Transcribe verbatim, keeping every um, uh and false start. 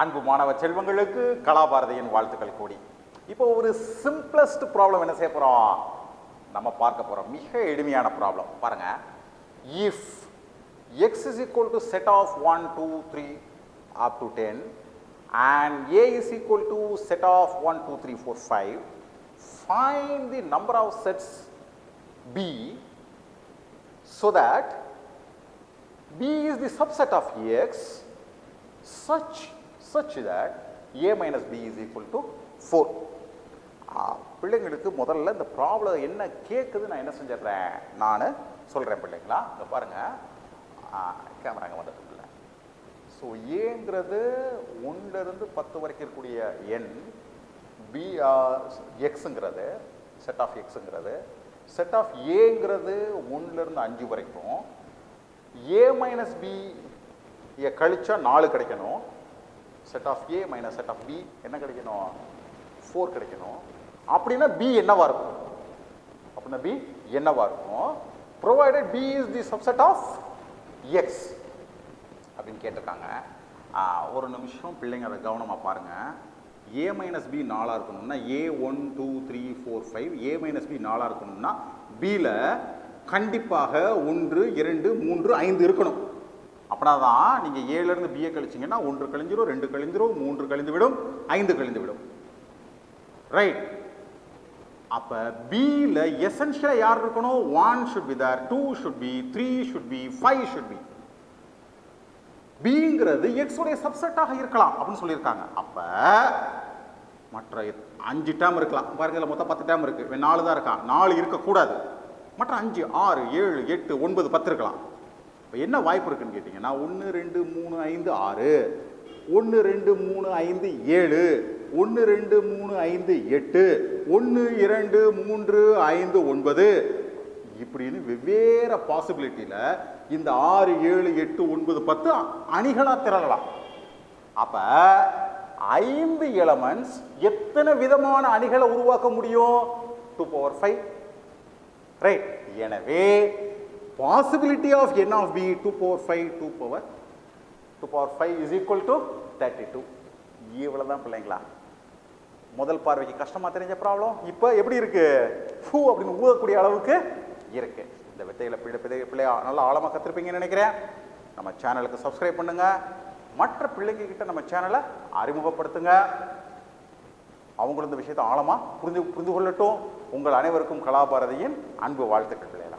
அன்பு மாணவ செல்வங்களுக்கு கலாபாரதியின் வாழ்த்துக்கள் கூடி. இப்போ ஒரு சிம்பிளஸ்ட் ப்ராப்ளம் என்ன செய்ய போறோம் நம்ம பார்க்க போறோம். மிக எளிமையான ப்ராப்ளம் பாருங்க. If x is equal to set of one two three up to ten and a is equal to set of one two three four five, find the number of sets b so that b is the subset of x such such that a minus b is equal to four. பிள்ளைங்களுக்கு முதல்ல இந்த problem என்ன கேட்குது நான் என்ன செஞ்சிடறேன் நான் சொல்கிறேன் பிள்ளைங்களா. இங்கே பாருங்கள், கேமராங்க வந்துட்டு இல்லை. ஸோ ஏங்கிறது ஒன்றுலேருந்து பத்து வரைக்கும் இருக்கக்கூடிய எண், பி எக்ஸுங்கிறது செட் ஆஃப் எக்ஸுங்கிறது, செட் ஆஃப் ஏங்கிறது ஒன்றுலேருந்து அஞ்சு வரைக்கும், ஏ மைனஸ் பி கழிச்சா நாலு கிடைக்கணும், set of A minus set of B என்ன கிடைக்கணும் ஃபோர் கிடைக்கணும். அப்படின்னா பி என்னவா இருக்கும் அப்படின்னா பி என்னவா இருக்கும் provided b is the subset of x அப்படின்னு கேட்டிருக்காங்க. ஒரு நிமிஷம் பிள்ளைங்க அதை கவனமாக பாருங்கள். ஏ மைனஸ் பி நாலாக இருக்கணும்னா A one two three four five A minus B நாலாக இருக்கணும்னா பியில் கண்டிப்பாக ஒன்று இரண்டு மூன்று ஐந்து இருக்கணும். அப்படின்னா தான் நீங்கள் ஏழுலேருந்து பிஏ கழிச்சிங்கன்னா ஒன்று கழிஞ்சிடும், ரெண்டு கழிஞ்சிடும், மூன்று கழிந்து விடும், ஐந்து கழிந்து விடும். ரைட். அப்போ பியில் எசென்ஷியலாக யார் இருக்கணும்? One should be there, two should be, three should be, five should be. பிங்கிறது எக்ஸ் உடைய சப்செட்டாக இருக்கலாம் அப்படின்னு சொல்லியிருக்காங்க. அப்போ மற்ற அஞ்சு டேம் இருக்கலாம் பாருங்க. இதில் மொத்தம் பத்து டேம் இருக்கு, நாலு தான் இருக்கான், நாலு இருக்கக்கூடாது. மற்ற அஞ்சு ஆறு ஏழு எட்டு ஒன்பது பத்து இருக்கலாம். இப்போ என்ன வாய்ப்பு இருக்குன்னு கேட்டிங்கன்னா ஒன்று ரெண்டு மூணு ஐந்து ஆறு, ஒன்று ரெண்டு மூணு ஐந்து ஏழு, ஒன்று ரெண்டு மூணு ஐந்து எட்டு, ஒன்று இரண்டு மூன்று ஐந்து ஒன்பது, இப்படின்னு வெவ்வேறு பாசிபிலிட்டியில் இந்த ஆறு ஏழு எட்டு ஒன்பது பத்து அணிகளாக திரளலாம். அப்போ ஐந்து எலமெண்ட்ஸ் எத்தனை விதமான அணிகளை உருவாக்க முடியும்? Two power five. ரைட். எனவே possibility of n of b two power five two power two power five is equal to thirty-two. இவ்வளவு தான் பிள்ளைங்களா. முதல் பார்வைக்கு கஷ்டமா தெரிஞ்ச ப்ராப்ளம் இப்போ எப்படி இருக்கு? ஃபூ அப்படின்னு ஊதக்கூடிய அளவுக்கு இருக்கு. இந்த வித்தைகளை பிள்ளை பிள்ளை பிள்ளை நல்லா ஆழமாக கற்றுருப்பீங்கன்னு நினைக்கிறேன். நம்ம சேனலுக்கு சப்ஸ்கிரைப் பண்ணுங்க. மற்ற பிள்ளைங்க கிட்ட நம்ம சேனலை அறிமுகப்படுத்துங்க. அவங்களும் இந்த விஷயத்தை ஆழமாக புரிந்து புரிந்து கொள்ளட்டும். உங்கள் அனைவருக்கும் கலாபாரதியின் அன்பு வாழ்த்துக்கள் பிள்ளைகள்.